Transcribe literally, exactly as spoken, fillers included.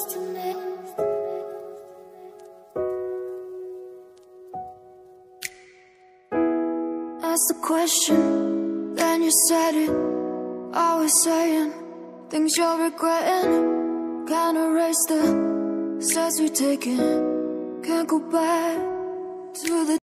close to me. Ask the question, then you said it. Always saying things you're regretting. Can't erase the steps we've taken. Can't go back to the